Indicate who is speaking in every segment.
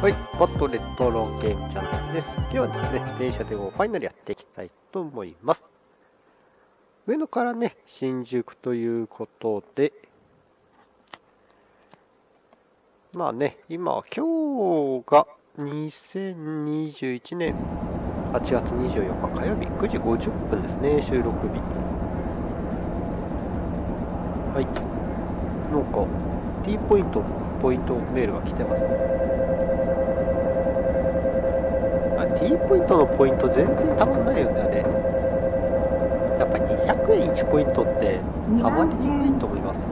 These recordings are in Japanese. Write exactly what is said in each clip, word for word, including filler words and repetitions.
Speaker 1: はい、バットレトロゲームチャンネルです。今日はですね、電車でもファイナルやっていきたいと思います。上野からね、新宿ということで、まあね、今、今日がにせんにじゅういちねんはちがつにじゅうよっか火曜日くじごじゅっぷんですね、収録日。はい。なんか、T ポイントのポイントメールが来てますね。T ポイントのポイント全然たまんないよね、あれ。やっぱにひゃくえんいちポイントってたまりにくいと思います。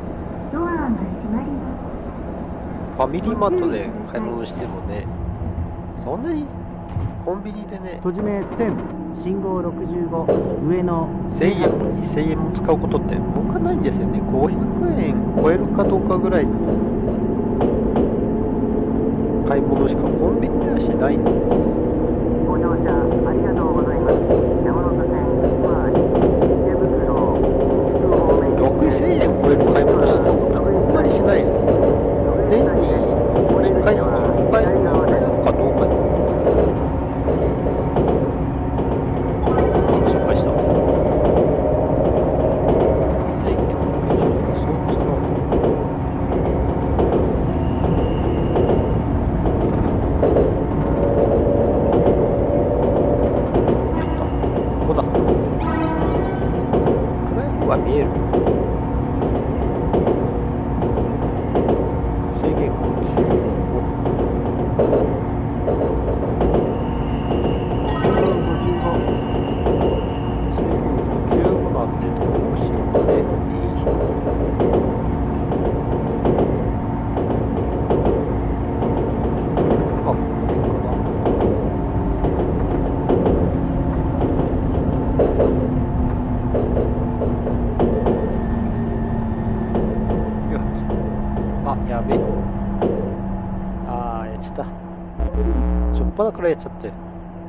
Speaker 1: ファミリーマートで買い物してもね、そんなにコンビニでね、
Speaker 2: 閉じ目点信号ろくじゅうご上の
Speaker 1: せんえんもにせんえんも使うことって僕はないんですよね。ごひゃくえん超えるかどうかぐらいの買い物しかコンビニではしないんで、
Speaker 2: ご乗車ありがとうございます。山手線池袋
Speaker 1: ろくせんえん超える買い物したことあんまりしないよね。年にいっかい、いっかい、いっかいあるかどうかに失敗した。制限のじゅうご、そうそのやった。ここだ。暗い方が見える。制限がじゅうご。じゅうごなんでどうしようかね。あ、この辺かな。よっ。あ、やべえ。あー、やっちゃった。しょっぱなからやっちゃって。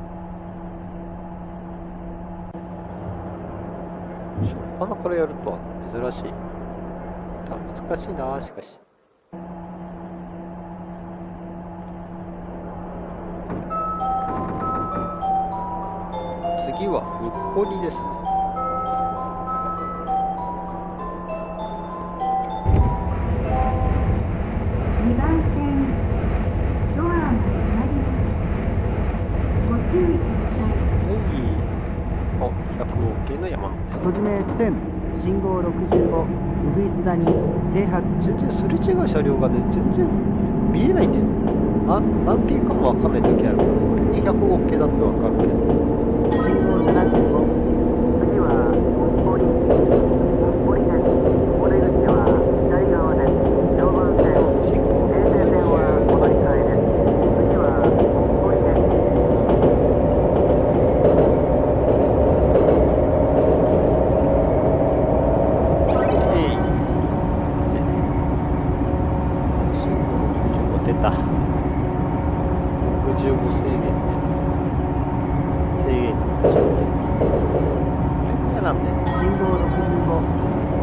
Speaker 1: しょっぱなからやるとは珍しい。難しいな、しかし。次は日暮里ですね。
Speaker 3: にばん線ドアが閉まります。ご注意ください。
Speaker 1: はい。あ、にひゃくオーケー の山手線。
Speaker 2: 閉じ目点信号ろくじゅうごうぐいす谷停泊
Speaker 1: 全然すれ違う車両がね、全然見えないんだよね。な何系かもわかんない時あるから、これにひゃくオーケー だってわかるけど。
Speaker 2: 信号ななじゅうご次は日暮里日暮里です。お出口は左側です。常磐線
Speaker 1: 信号
Speaker 2: 平成線はお乗り換えです。次は日暮里です。
Speaker 1: 信号ろくじゅうご出た。ろくじゅうご制限で。制限ろくじゅうご。これが嫌なんだよ。
Speaker 2: 信号ろくじゅうご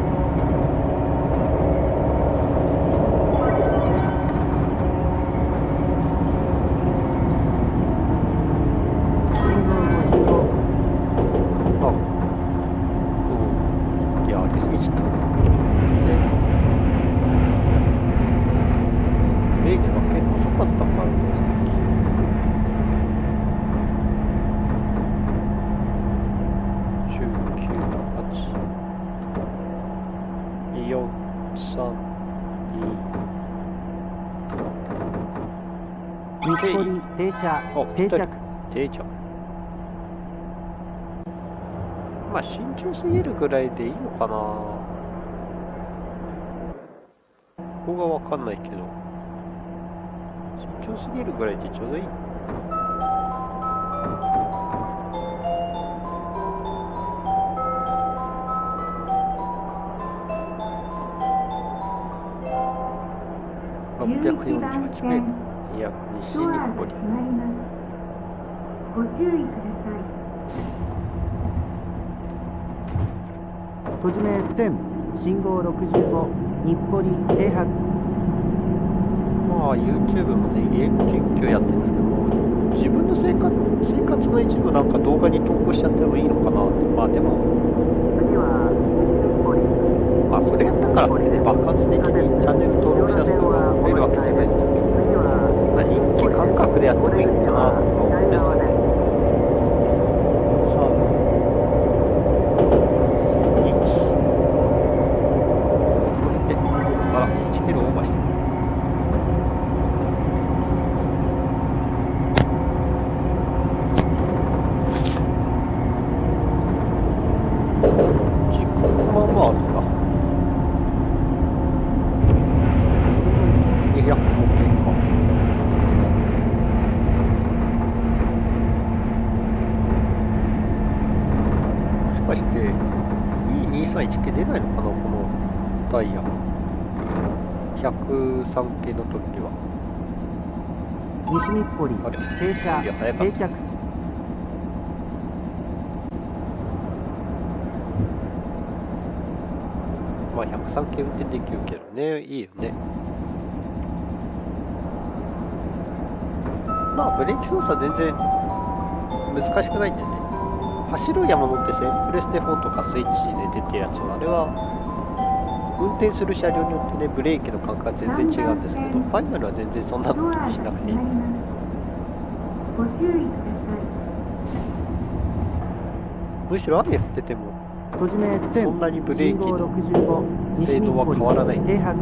Speaker 1: あ、うん。いや、歩きすぎちゃった。で、ブレーキが結構遅かったからですね。じゅうきゅう、はち、よん、さん、に、
Speaker 2: 日暮里停車
Speaker 1: あ、ぴったり
Speaker 2: 定着
Speaker 1: 定着。まあ、慎重すぎるぐらいでいいのかな。ここがわかんないけど。慎重すぎるぐらいでちょうどいい。ろっぴゃくよんじゅうはちメートル。いや、西日
Speaker 3: ドアが
Speaker 1: 暮里。
Speaker 3: 閉まります。ご注意ください。
Speaker 2: 閉じ目点信号ろくじゅうご日暮里停泊
Speaker 1: まあ YouTube もね、ゲーム実況きをやってるんですけども、自分の生活生活の一部なんか動画に投稿しちゃってもいいのかなって。まあでも、
Speaker 2: 次は
Speaker 1: まあそれやったからってね、爆発的にチャンネル登録者数が増えるわけじゃないんですけど、
Speaker 2: 次は
Speaker 1: まあ、人気感覚でやってもいいのかなと思うんですよね。さん、いち、この辺で、あら、いちキロオーバーしてる。時間まあまああるか。にひゃくも経過。もしかして イーにーさんいち 系出ないのかな、このダイヤ。ひゃくさん系の時は。
Speaker 2: 西日暮里
Speaker 1: あれ
Speaker 2: 停車
Speaker 1: いや早かった
Speaker 2: 定着。
Speaker 1: まあひゃくさん系運転できるけどね、いいよね。まあブレーキ操作全然難しくないんだよね。走る山手線、プレステフォーとかスイッチで出てるやつは、あれは運転する車両によってね、ブレーキの感覚が全然違うんですけど、ファイナルは全然そんなの気にしなくていい。
Speaker 3: ご注意ください。
Speaker 1: むしろ雨降ってても
Speaker 2: 閉じ目線
Speaker 1: そんなにブレーキの
Speaker 2: ろくじゅうご
Speaker 1: 精度は変わらない。
Speaker 2: 停泊。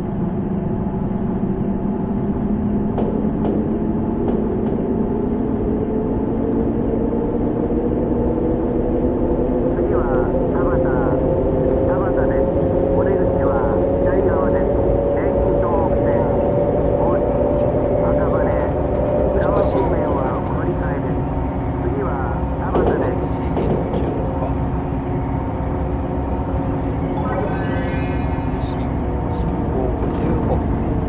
Speaker 2: 次は田端田端です。お出口は左側です。京浜東北線大路赤羽浦和方面はお乗り換えです。次は田端です。
Speaker 1: 制限中か。信号ごじゅうご。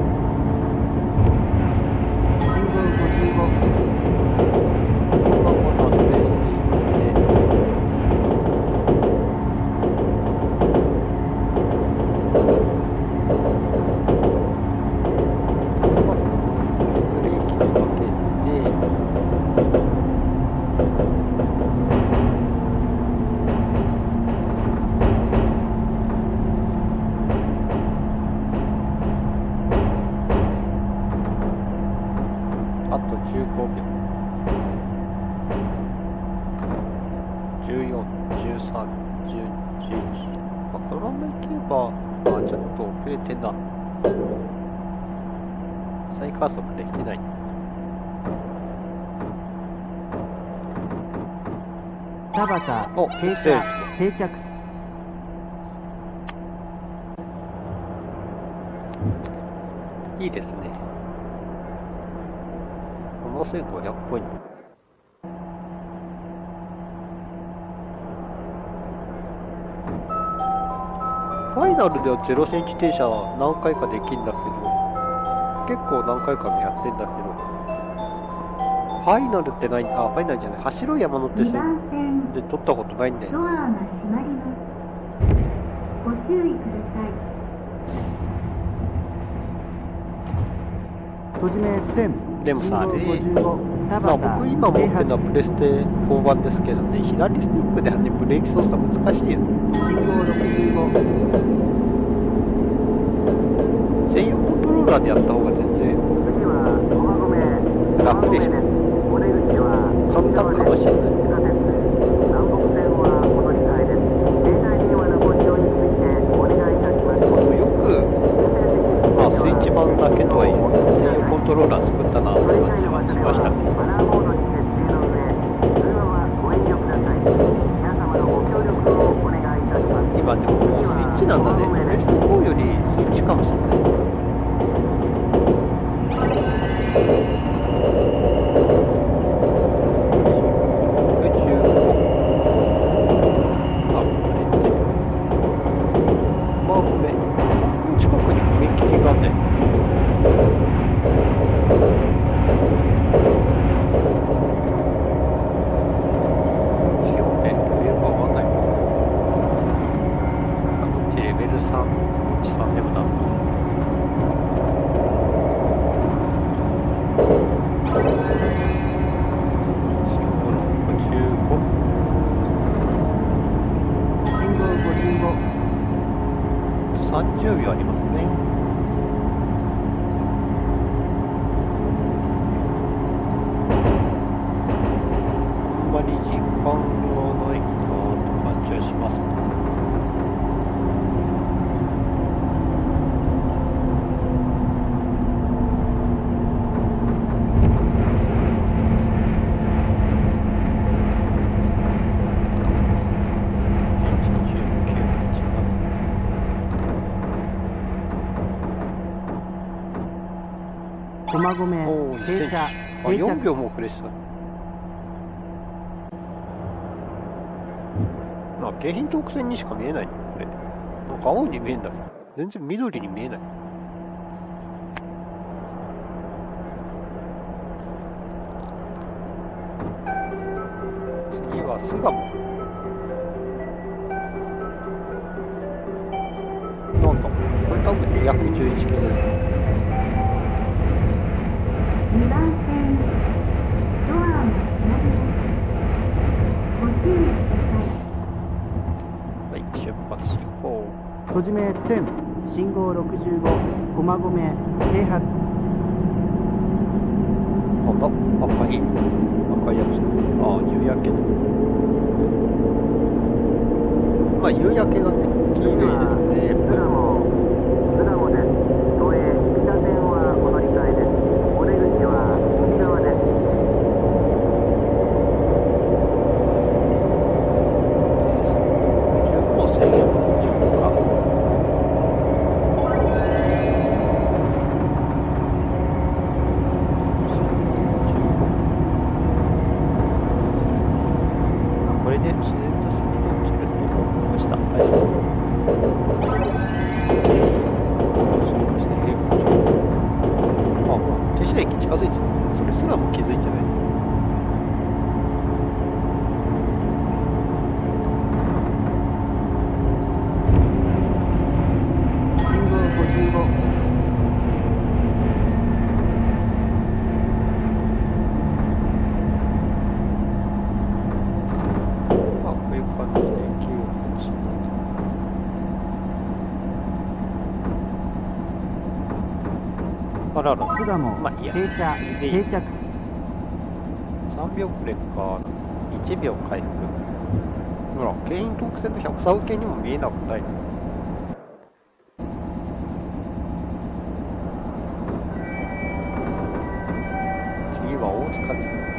Speaker 2: 信号ごじゅうご。
Speaker 1: まあまだ制限で。ブレーキをかけて。あとじゅうごびょう。じゅうよん、じゅうさん、じゅうに、じゅういち。まあ、このままいけば、まあちょっと遅れてんな。再加速できてない。
Speaker 2: 田端
Speaker 1: お
Speaker 2: 停車定着。
Speaker 1: いいですね。ななせんごひゃくポイント。ファイナルではゼロセンチ停車何回かできんだけど、結構何回かもやってんだけど、ファイナルってない、あ、ファイナルじゃない、走る山手
Speaker 3: に
Speaker 1: 線
Speaker 3: ばん線
Speaker 1: で撮ったことないんだよね。
Speaker 3: ドアが閉まります。ご注意ください。
Speaker 2: 閉じ目線
Speaker 1: でもさ、あれ、
Speaker 2: ごじゅうご田
Speaker 1: まあ
Speaker 2: 端
Speaker 1: 僕今持ってるのはプレステフォー版ですけどね、左スティックではね、ブレーキ操作難しいよ。
Speaker 2: 信号ろくじゅうご。
Speaker 1: 専用コントローラーでやった方が全然
Speaker 2: 次は駒込
Speaker 1: 楽でしょ。
Speaker 2: お出口は
Speaker 1: 簡単かもしれない。
Speaker 2: 地下鉄南北線はお乗り換えです。携帯電話のご利用についてお願いいたします。
Speaker 1: あのよく、まあ、スイッチ版だけとはいえ、専用コントローラー作ったなって感じはしましたね。
Speaker 2: マナーモードに設定の上、通話はご遠慮ください。皆様のご協力をお願いいたします。
Speaker 1: 今でももうスイッチなんだね。プレステフォーよりスイッチかもしれない。レベルさん、さんでもだ。 ようびはありますね。あんまり時間はないかなって感じはしますね。
Speaker 2: 駒込
Speaker 1: おー、
Speaker 2: 停車
Speaker 1: あ、よんびょうも遅れてた。あ、京浜東北線にしか見えないね、これ。なんか青に見えんだけど、全然緑に見えない。次は巣鴨。なんだ、これ多分にひゃくじゅういち系ですね。
Speaker 3: にばん線ドアが閉まります。ご注意ください。
Speaker 1: はい、出発進行。
Speaker 2: 閉じ目線信号ろくじゅうご駒込停泊。
Speaker 1: なんだ、赤い赤いやつ。ああ、夕焼けだ。まあ夕焼けがね、綺麗ですね。
Speaker 2: 巣鴨巣鴨です。都営北線はお乗り換えです。お出口は右側です。
Speaker 1: じゅうご制限のじゅうごか。これで自然とスピード落ちると思いました。はい。そうですね。あ、もう停車駅近づいてる。それすらも気づいてない。
Speaker 2: 信号ごじゅうご。
Speaker 1: まあ、こういう感じできゅうはちあらら、
Speaker 2: 巣鴨
Speaker 1: まあいいや。
Speaker 2: 停車
Speaker 1: でいい
Speaker 2: 定着。
Speaker 1: さんびょう遅れか。いちびょう回復。ほら、京浜東北線の百差受けにも見えなくない。次は大塚ですね。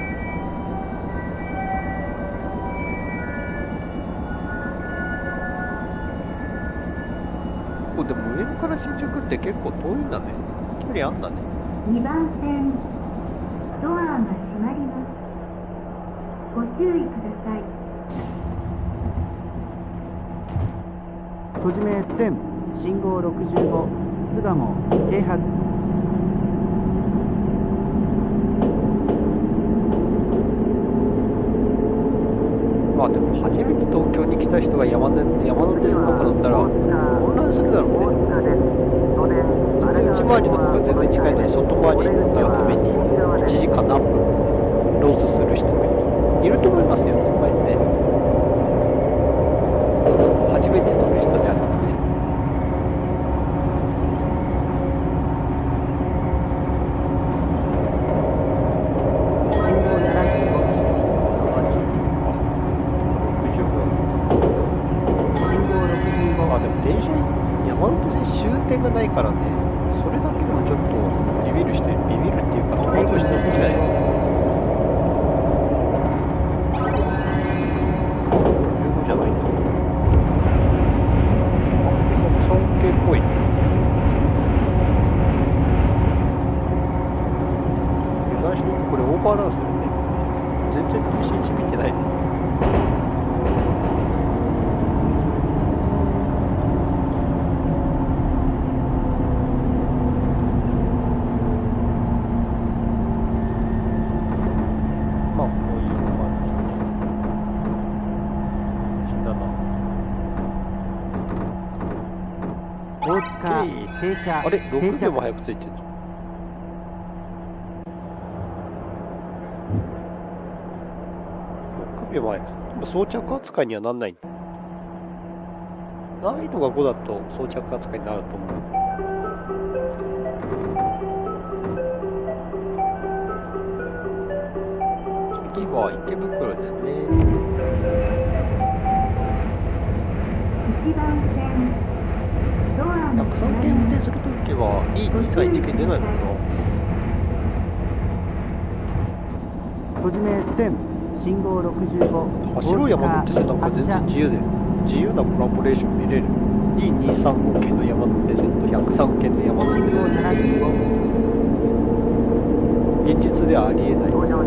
Speaker 1: これでも上野から新宿って結構遠いんだね。距離あんだね。
Speaker 3: にばん線ドアが閉まります。ご注意ください。
Speaker 2: 閉じ目線信号ろくじゅうご巣鴨停泊。
Speaker 1: まあでも初めて東京に来た人が山手山手線なんか乗ったら混乱するだろうね。全然内回りの方が全然近いのに外回りに乗ったがためにいちじかん何分ロスする人もいるいると思いますよ、都会って。初めて乗る人であればね。
Speaker 2: 信号ななじゅうご。
Speaker 1: ななじゅうかろくじゅうご。
Speaker 2: 信号ろくじゅうご。
Speaker 1: あ、でも電車山手線終点がないからね、それだけでもちょっとビビる人ビビるっていうか戸惑う人いるんじゃないですか。じゅうごじゃないんだ。あ、尊敬っぽい。油断していく。これオーバーランするね。全然 ティーシーワン 見てないね。まあこういう感じで。死んだな。
Speaker 2: 大塚停車
Speaker 1: あれろくびょう
Speaker 2: 定着。
Speaker 1: も早くついてるの。ろくびょう前。でも装着扱いにはなんない。 難易度がごだと装着扱いになると思う。次は池袋ですね。
Speaker 3: 一番線ドアの
Speaker 1: ひゃくさんけん運転するときは イーにさんいち 系出ないのかな。
Speaker 2: 閉じ目線信号ろくじゅうご、
Speaker 1: 走ろう山手線なんか全然自由で自由なコラボレーション見れる。 イーにさんご 系の山手線とひゃくさんけんの山手線、現実ではありえないコラボ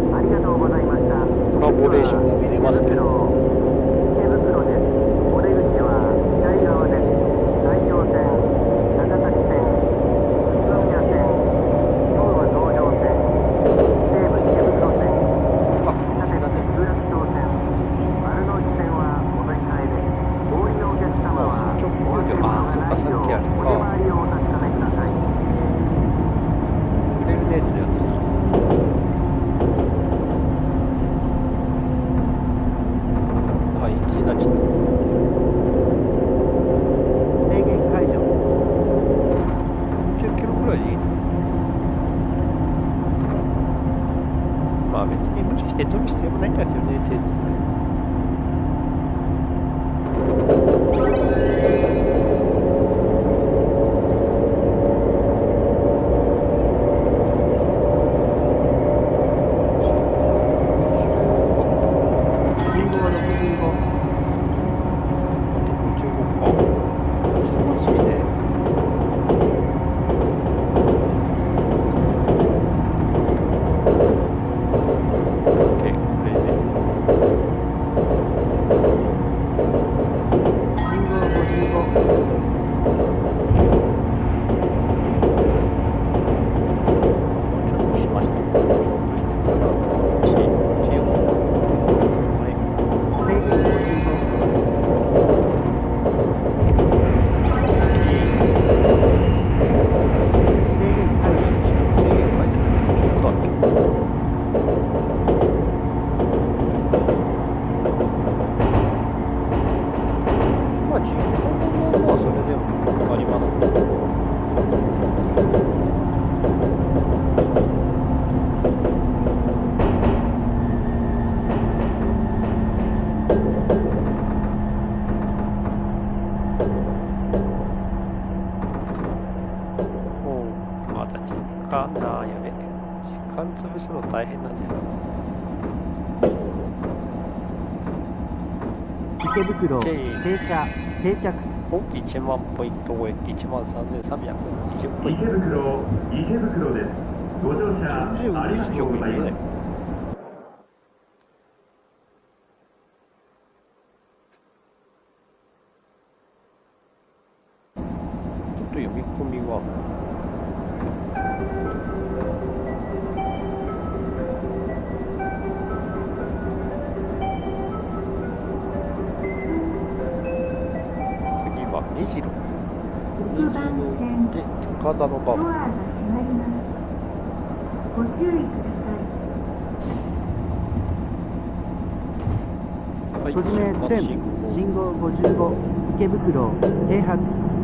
Speaker 1: レーションが見れますけど、
Speaker 2: 池袋です。お出口は左側です。大陽線、長崎線、宇都宮線、東武東上線、西武池袋線、
Speaker 1: あ、
Speaker 2: 地下鉄有楽町線、丸ノ内線はお乗り換えです。お降りのお客様は
Speaker 1: 直行料、ああ、そうか、さっきある
Speaker 2: お手
Speaker 1: か。
Speaker 2: 回りをお確かめください。
Speaker 1: くれるねってやつ。はい、いちになっちゃった。
Speaker 2: 制限解除。
Speaker 1: じゅっキロぐらいでいいの？まあ別に無理して取る必要もないんだけどね、手つ。大変なんだよ。
Speaker 2: 池袋停車定着。
Speaker 1: お、いちまんポイント超え、いちまんさんぜんさんびゃくにじゅうポイント。
Speaker 4: 池袋、池袋です。ご乗車
Speaker 1: 全然
Speaker 4: ありがとうございます。
Speaker 1: ちょっと読み込みは目白、目白で高田の馬場。
Speaker 3: ドアが閉まります。ご注意ください。
Speaker 1: はい、
Speaker 2: 閉じ目線信号ごじゅうご、池袋停泊。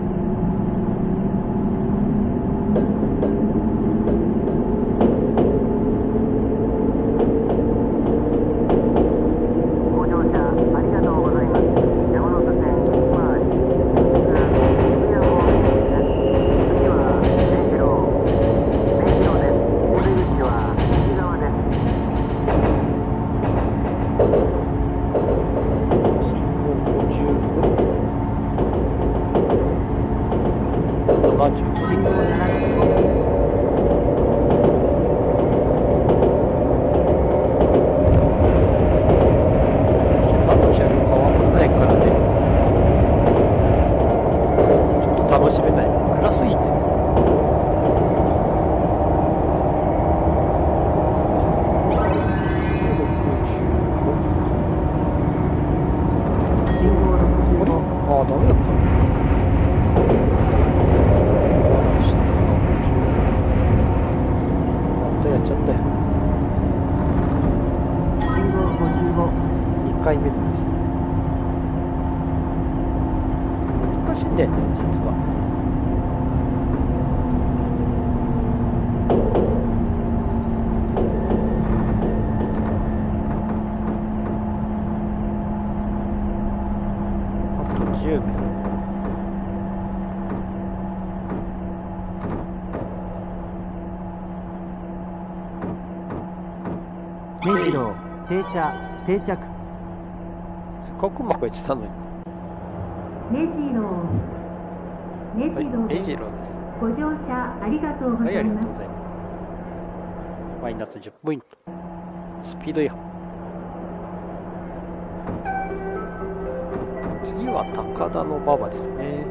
Speaker 2: ご乗車ありがとうございます。山手線回り渋谷方面です。次は目白目白です。お出口は右側です。
Speaker 1: 信号ごじゅうご、ななじゅうご、
Speaker 2: 信号ななじゅうご。
Speaker 1: 何の車両か分かんないからね、ちょっと楽しめない。暗すぎてね。
Speaker 2: 信号ろくじゅうご。
Speaker 1: ああ、ダメだったの。またやっちゃったよ。
Speaker 2: 信号ごじゅうご。
Speaker 1: にかいめです。 難しいんだよね実は。あとじゅうびょう。
Speaker 5: 目白停車定着。
Speaker 1: せっかくうまくいってたのに。
Speaker 3: 目白目
Speaker 1: はい、
Speaker 3: 白
Speaker 1: 目白です。
Speaker 3: ご乗車ありがとうご
Speaker 1: はい、あ
Speaker 3: ざいます。
Speaker 1: りがとうございます。マイナスじゅっポイント。スピード違反。次は高田の馬場ですね。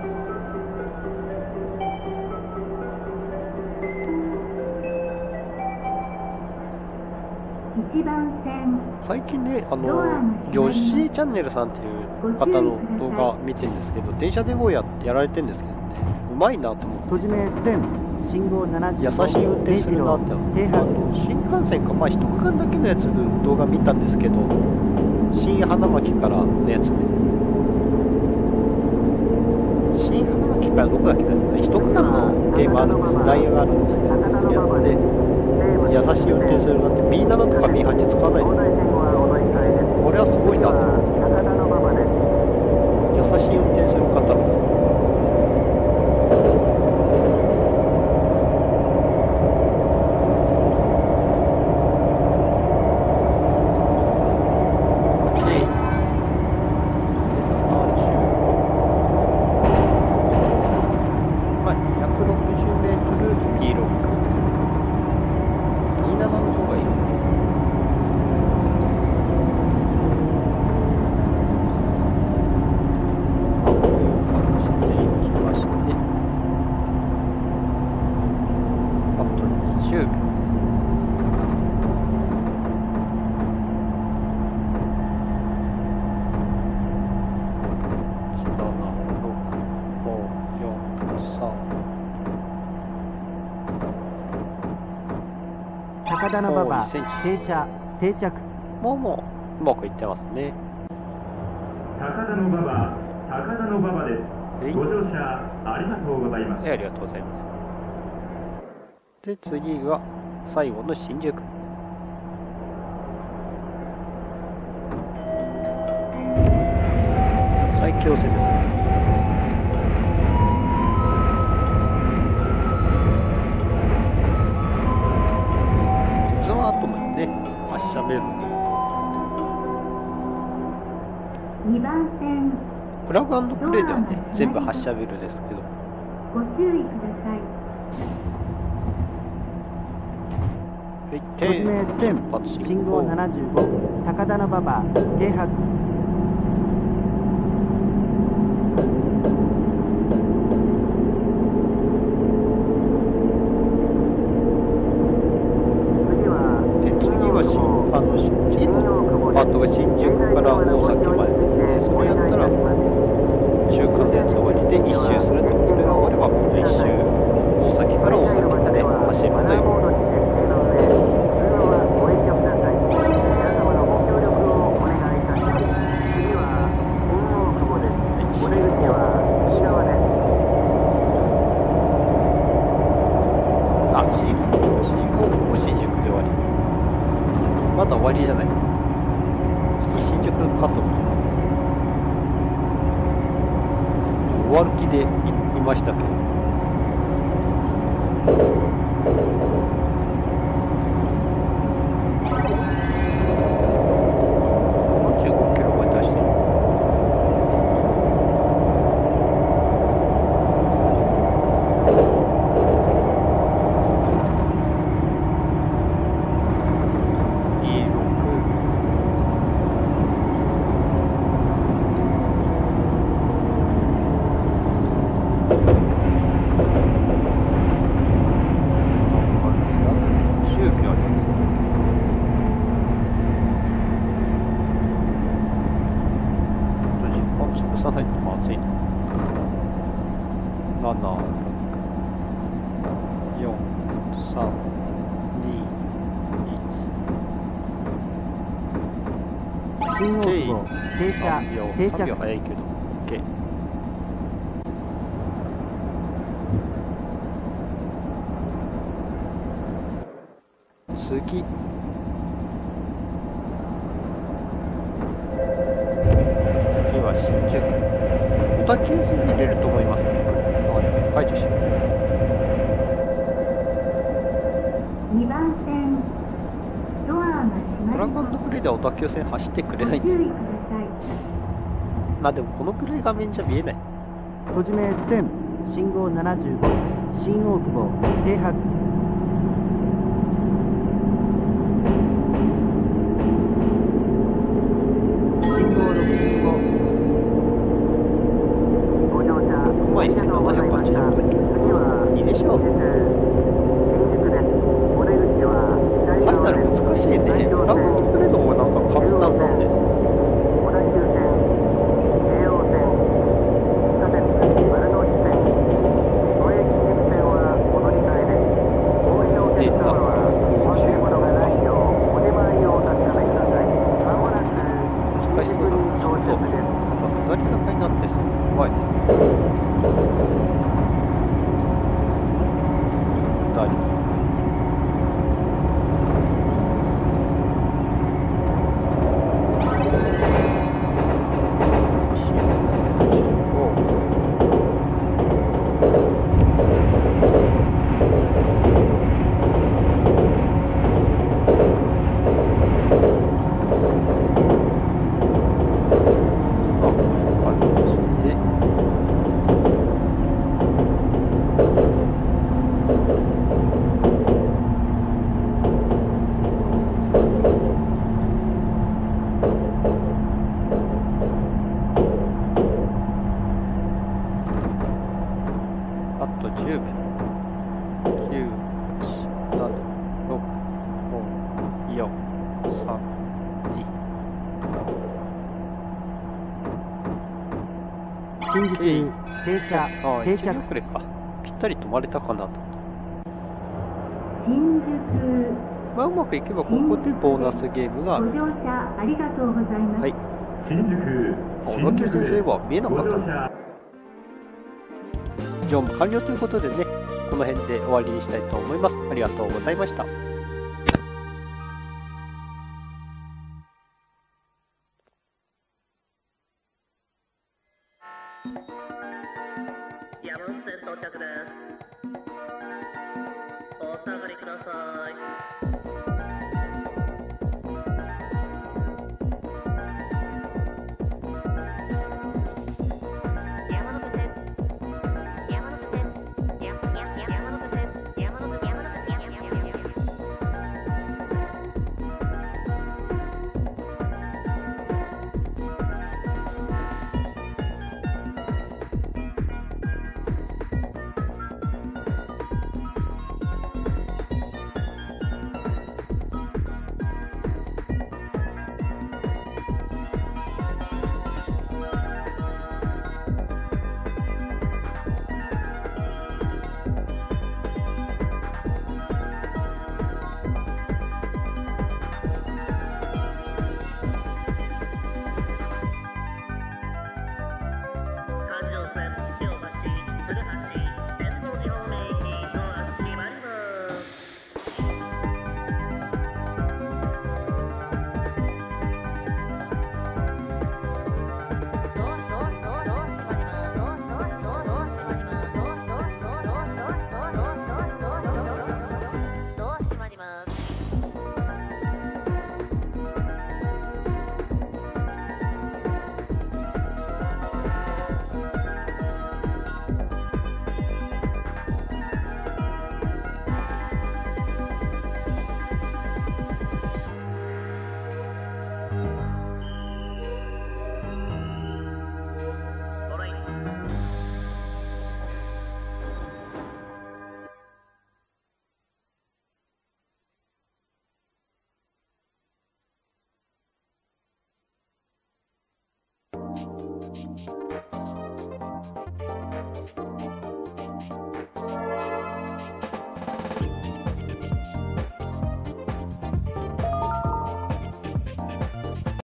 Speaker 3: 一番線
Speaker 1: 最近ね、あの、ヨッシーチャンネルさんっていう方の動画見てるんですけど、電車で ゴー ややられてるんですけどね、うまいなと思って。
Speaker 5: 閉じ目線信号ななじゅうご。
Speaker 1: 優しい運転するなって思って、あの新幹線か、まあ一区間だけのやつ動画見たんですけど、新花巻からのやつね。新花巻からどこだっけな、一区間のゲームあるんですよ、ダイヤがあるんですけど、それやって、優しい運転するなんて ビーセブン とか ビーエイト 使わないの。これはすごいなと思って。優しい運転する方も。
Speaker 5: 高田馬場停車定着。
Speaker 1: もうもううまくいってますね。
Speaker 4: 高田馬場高田馬場です。ご乗車ありがとうございます。
Speaker 1: はい、ありがとうございます。で次は最後の新宿。埼京線ですね。鉄の後までね発車ベルで
Speaker 3: にばん線
Speaker 1: プラグ&プレイではね全部発車ベルですけど、
Speaker 3: ご注意ください。
Speaker 1: はい、
Speaker 5: 閉じ目線
Speaker 1: 出発進行
Speaker 5: 信号ななじゅうご。高田馬場停泊。
Speaker 1: あの次のパートが新宿から大崎までで、それやったら中間のやつ終わりで一周すると、それが終われば今度一周大崎から大崎まで走るという。あ、新大久保新宿で終わり。まだ終わりじゃない。次新宿かと思う。終わる気で い, いましたけど。さんじゅうごキロまで出してる。
Speaker 5: 新大久保停車定
Speaker 1: さんびょう
Speaker 5: 着。
Speaker 1: 早いけど OK。 次次は新宿。小田急線に出ると思いますね。あ、やべ、解除しよう。
Speaker 3: にばん線ドアが閉ま
Speaker 1: ドラ
Speaker 3: ります。
Speaker 1: ゴンプレイでは小田急線走ってくれないんだよ。
Speaker 3: ご注意ください。
Speaker 1: まあでもこのくらい画面じゃ見えない。
Speaker 5: 閉じ目線信号ななじゅうご新大久保停泊信号ろくじゅうご
Speaker 2: ご乗車ありがとうございました。次はい
Speaker 1: いでしょう。
Speaker 2: 新宿です。お出口は左
Speaker 1: ファイナル
Speaker 2: 側です。
Speaker 1: 難しいね。ドラゴンプレイの方がなんか簡単なんで。
Speaker 2: 小田急線、京王線、地下鉄丸ノ内線、都営新宿線はお乗り換えです。お降りのお客様は忘れ物がないようお手前をお確かめください。まもなく
Speaker 1: 難しそうだな。ちょっと
Speaker 2: 到着です。
Speaker 1: 下り坂になってそうだ。怖いね。下り。あとじゅうびょう。きゅう、はち、なな、ろく、ご、よん、さん、に。
Speaker 5: 新宿停車
Speaker 1: ああ、
Speaker 5: 停
Speaker 1: 一応
Speaker 5: 着
Speaker 1: 遅れか。ぴったり止まれたかなと。
Speaker 3: 新宿
Speaker 1: まあ、うまくいけばここでボーナスゲームがある。
Speaker 3: ご乗車ありがとうございます。
Speaker 1: はい。
Speaker 4: 新宿
Speaker 1: あ、小田急線そういえば見えなかったな。
Speaker 4: ご乗車
Speaker 1: 乗務完了ということでね、この辺で終わりにしたいと思います。ありがとうございました。
Speaker 2: 山手線到着です。